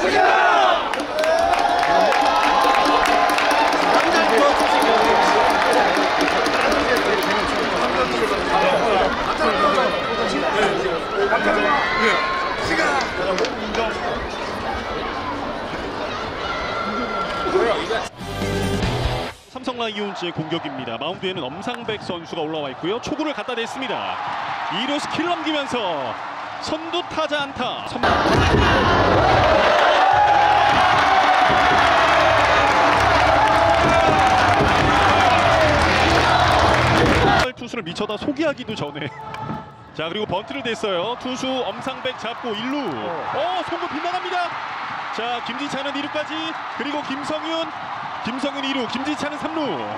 삼성 라이온즈의 공격입니다. 마운드에는 엄상백 선수가 올라와 있고요. 초구를 갖다 댔습니다. 2루수 킬 넘기면서 선두 타자 안타. 투수를 미쳐다 소개하기도 전에. 자, 그리고 번트를 댔어요. 투수 엄상백 잡고 1루. 송구 빗나갑니다. 자, 김지찬은 2루까지. 그리고 김성윤 2루, 김지찬은 3루.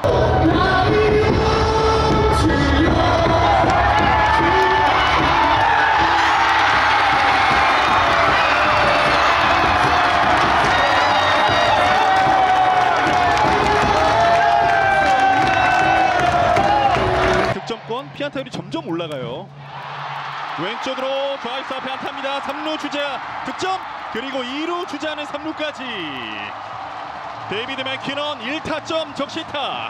득점권 피안타율이 점점 올라가요. 왼쪽으로 좌익수 앞에 안타입니다. 3루 주자 득점. 그리고 2루 주자는 3루까지. 데이비드 맥키넌 1타점 적시타.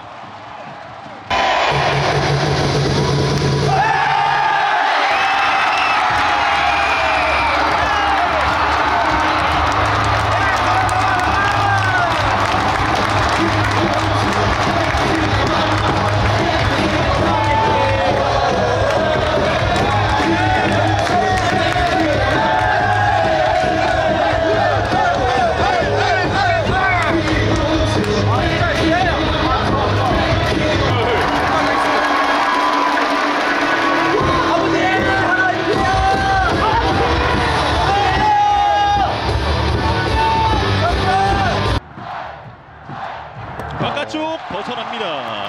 바깥쪽 벗어납니다.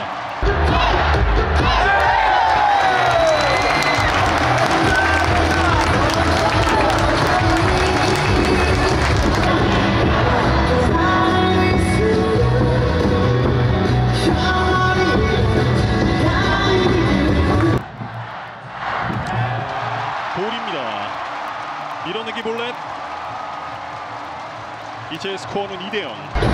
볼입니다. 밀어내기 볼넷. 이제 스코어는 2대0.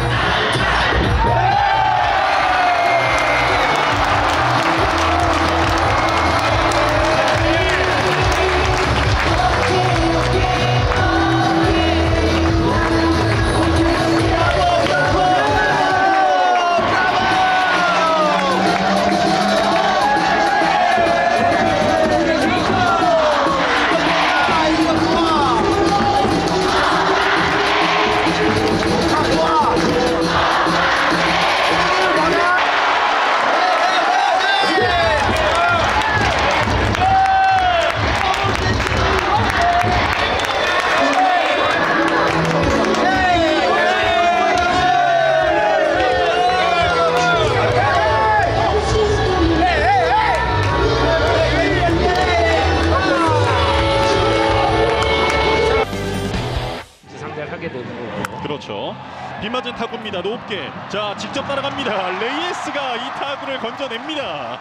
그렇죠. 빗맞은 타구입니다. 높게. 자, 직접 따라갑니다. 레이에스가 이 타구를 건져냅니다.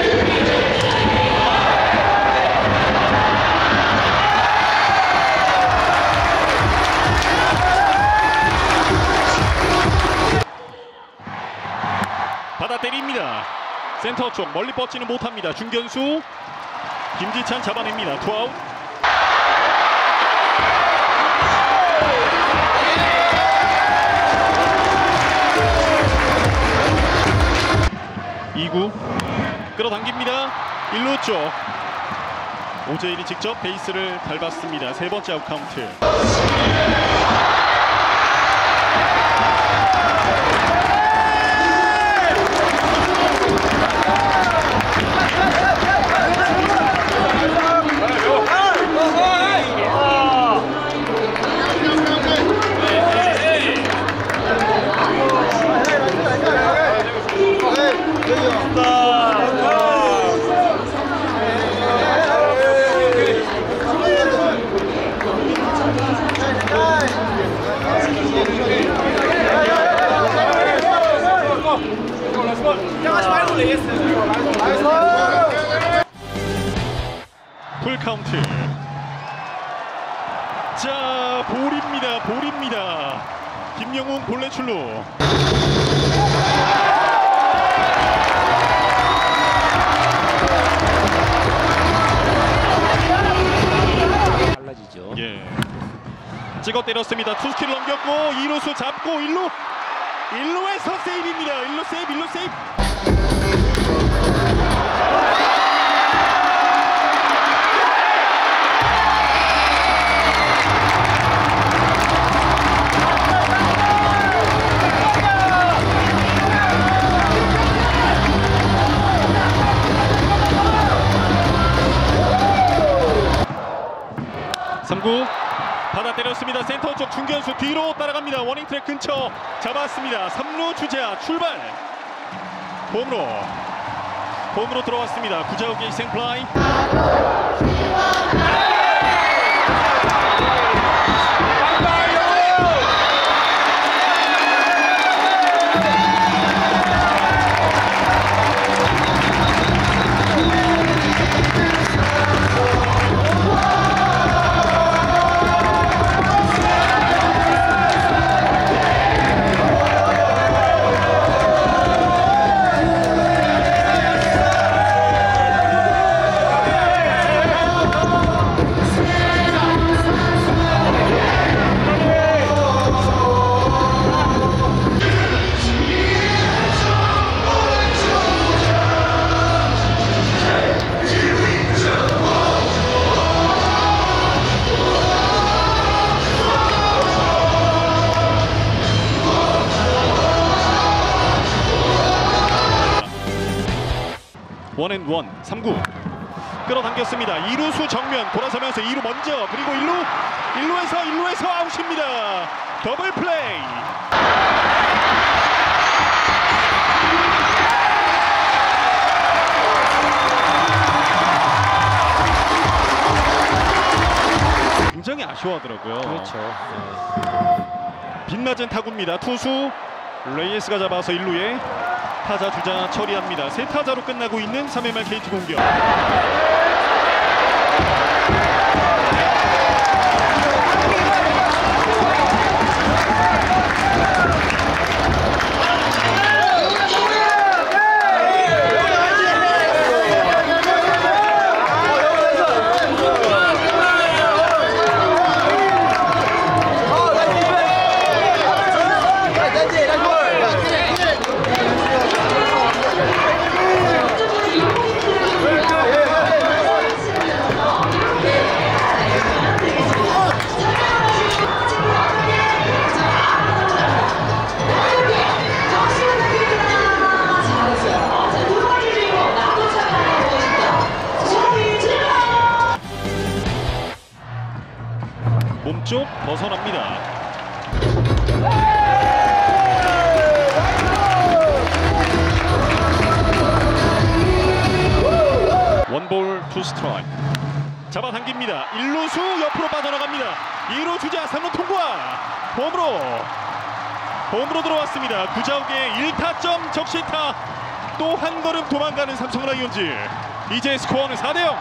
받아 때립니다. 센터 쪽 멀리 뻗지는 못합니다. 중견수 김지찬 잡아냅니다. 투아웃. 2구 끌어당깁니다. 1루 쪽 오재일이 직접 베이스를 밟았습니다. 세 번째 아웃 카운트. 풀 카운트. 자, 자, 볼입니다. 볼입니다. 김영웅 볼넷 출루. 달라지죠. 예. 찍어 때렸습니다. 투스키를 넘겼고 2루수 잡고 1루에서 세이브입니다. 1루 세이브, 1루 세이브. 받아 때렸습니다. 센터 쪽 중견수 뒤로 따라갑니다. 워닝 트랙 근처 잡았습니다. 3루 주자 출발. 홈으로 들어왔습니다. 구자욱의 희생플라이. 원앤원 3구 끌어당겼습니다. 2루수 정면 돌아서면서 2루 먼저 그리고 1루에서 아웃입니다. 더블 플레이. 굉장히 아쉬워하더라고요. 그렇죠. 빛나진 타구입니다. 투수 레이에스가 잡아서 1루에 타자 주자 처리합니다. 세 타자로 끝나고 있는 3회 말 KT 공격. 몸쪽 벗어납니다. 원볼 투 스트라이크. 잡아당깁니다. 1루수 옆으로 빠져나갑니다. 2루 주자 3루 통과. 홈으로 들어왔습니다. 구자욱의 1타점 적시타. 또 한 걸음 도망가는 삼성 라이온즈. 이제 스코어는 4대0.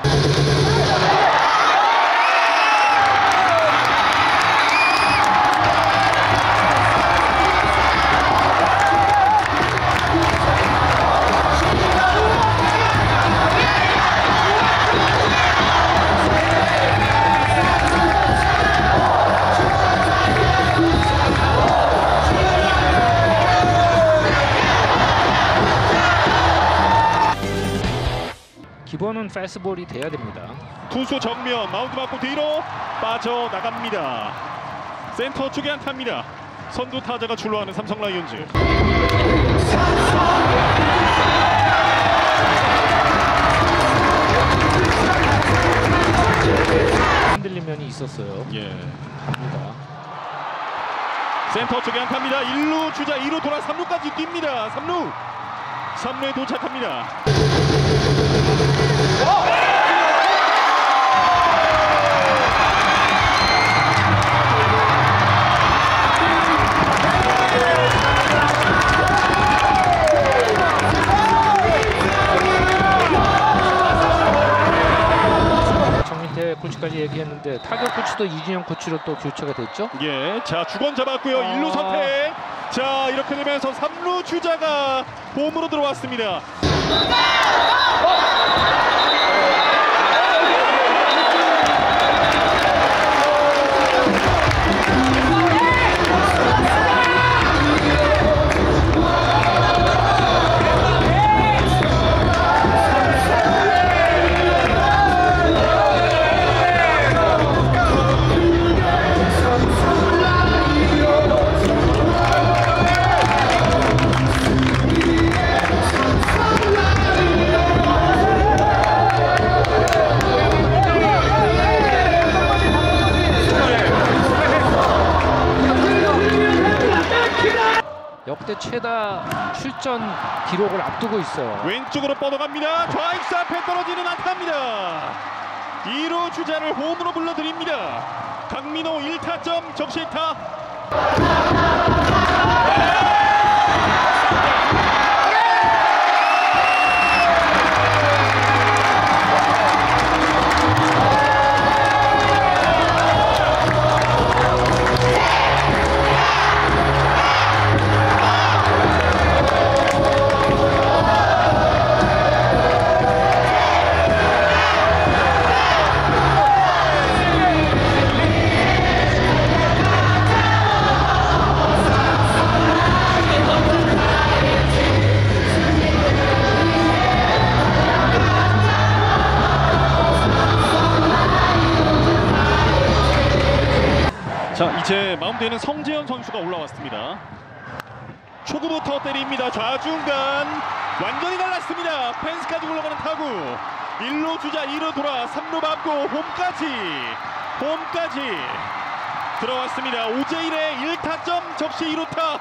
기본은 패스트볼이 돼야 됩니다. 투수 정면 마운드 맞고 뒤로 빠져나갑니다. 센터 쪽에 안타입니다. 선두 타자가 출루하는 삼성 라이온즈. 흔들린 면이 있었어요. 예. 갑니다. 센터 쪽에 안타입니다. 1루 주자 2루 돌아 3루까지 뜁니다. 3루에 도착합니다. 정민태 코치까지 얘기했는데 네, 타격 코치도 이준영 코치로 또 교체가 됐죠. 예, 자 주건 잡았고요. 1루 선택. 자 이렇게 되면서 3루 주자가 홈으로 들어왔습니다. 역대 최다 출전 기록을 앞두고 있어요. 왼쪽으로 뻗어갑니다. 좌익수 앞에 떨어지는 안타입니다. 2루 주자를 홈으로 불러드립니다. 강민호 1타점 적시타. 자 이제 마운드에는 성재현 선수가 올라왔습니다. 초구부터 때립니다. 좌중간 완전히 달랐습니다. 펜스까지 올라가는 타구. 1루 주자 2루 돌아 3루 밟고 홈까지 들어왔습니다. 오재일의 1타점 적시 2루타.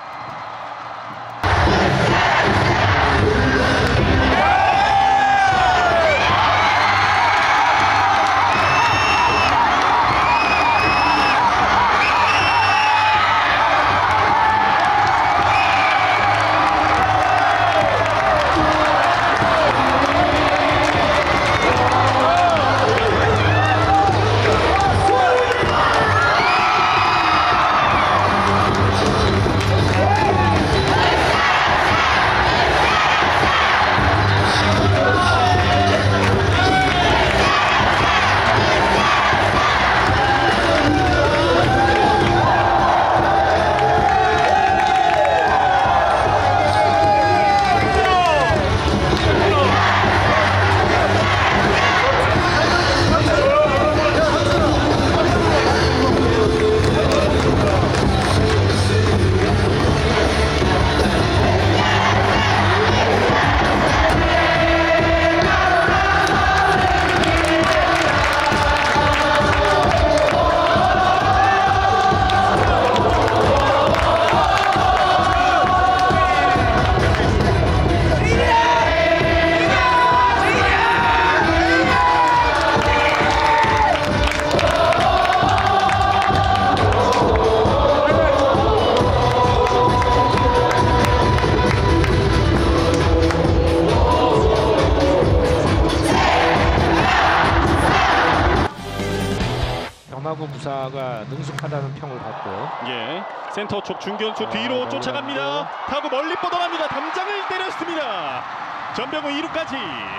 변화구 부사가 능숙하다는 평을 받고요. 예, 센터 쪽 중견수 뒤로 쫓아갑니다. 타고 멀리 뻗어갑니다. 담장을 때렸습니다. 전병호 2루까지.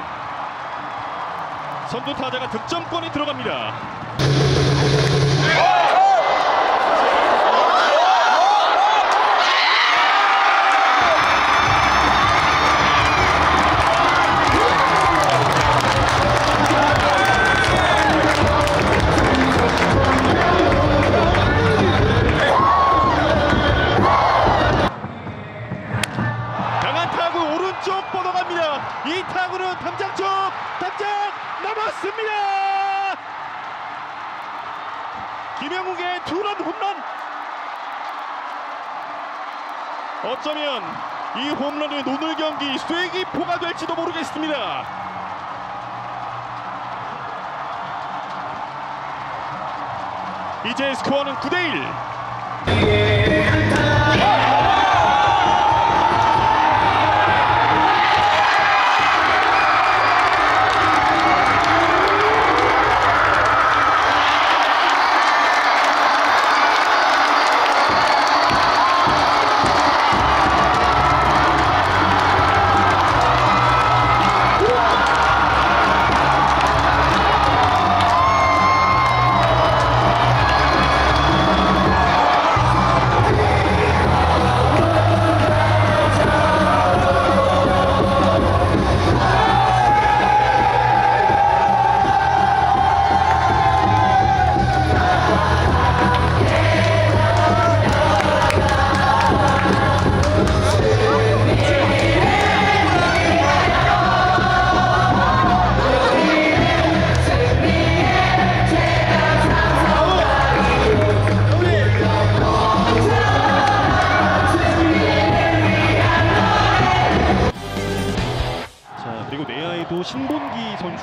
선두 타자가 득점권에 들어갑니다. 이 타구는 담장 쪽, 담장 넘었습니다. 김영욱의 투런 홈런. 어쩌면 이 홈런은 오늘 경기 쐐기포가 될지도 모르겠습니다. 이제 스코어는 9대1.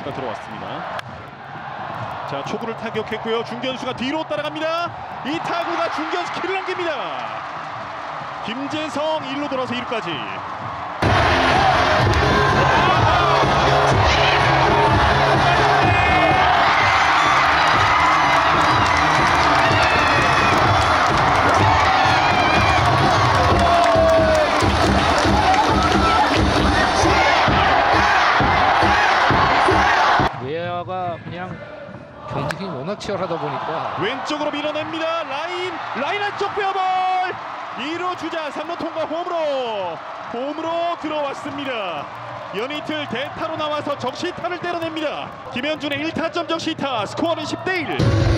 선수가 들어왔습니다. 자, 초구를 타격했고요. 중견수가 뒤로 따라갑니다. 이 타구가 중견수 키를 넘깁니다. 김재성 1루 돌아서 2루까지. 외야가 그냥 경기 워낙 치열하다 보니까 왼쪽으로 밀어냅니다. 라인 안쪽 빼어볼. 2루 주자 3루 통과 홈으로 들어왔습니다. 연이틀 대타로 나와서 적시타를 때려냅니다. 김현준의 1타점 적시타. 스코어는 10대1.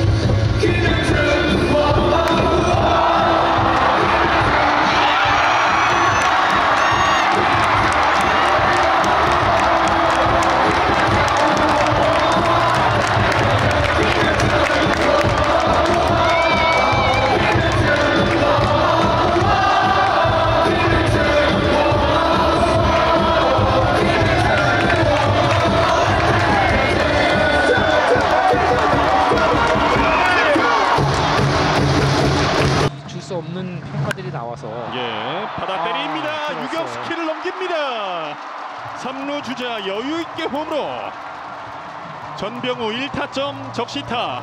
수 없는 평가들이 나와서 받아 때립니다. 유격 스킬을 넘깁니다. 3루 주자 여유 있게 홈으로. 전병우 1타점 적시타.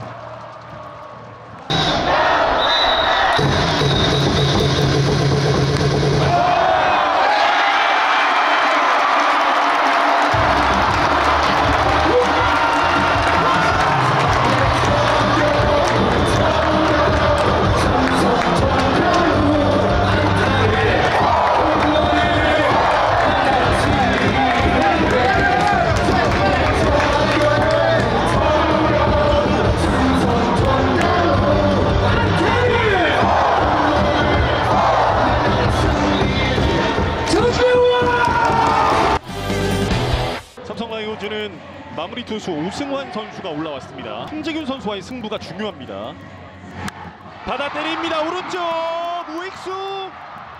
삼성 라이온즈는 마무리 투수 오승환 선수가 올라왔습니다. 홍재균 선수와의 승부가 중요합니다. 받아 때립니다. 오른쪽 우익수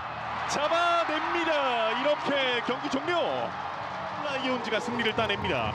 잡아냅니다. 이렇게 경기 종료. 라이온즈가 승리를 따냅니다.